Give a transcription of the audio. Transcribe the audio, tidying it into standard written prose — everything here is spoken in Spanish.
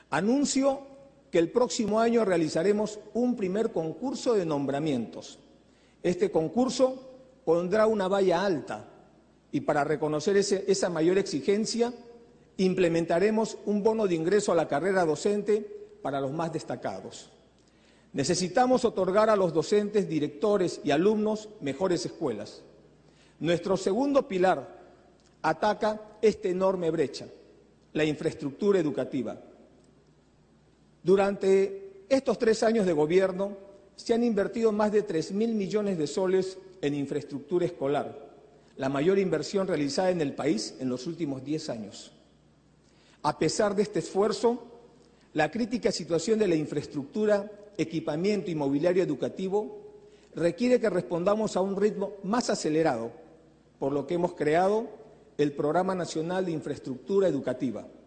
Anuncio que el próximo año realizaremos un primer concurso de nombramientos. Este concurso pondrá una valla alta y para reconocer esa mayor exigencia implementaremos un bono de ingreso a la carrera docente para los más destacados. Necesitamos otorgar a los docentes, directores y alumnos mejores escuelas. Nuestro segundo pilar ataca esta enorme brecha, la infraestructura educativa. Durante estos 3 años de gobierno se han invertido más de 3.000 millones de soles en infraestructura escolar, la mayor inversión realizada en el país en los últimos 10 años. A pesar de este esfuerzo, la crítica situación de la infraestructura, equipamiento y mobiliario educativo requiere que respondamos a un ritmo más acelerado, por lo que hemos creado el Programa Nacional de Infraestructura Educativa.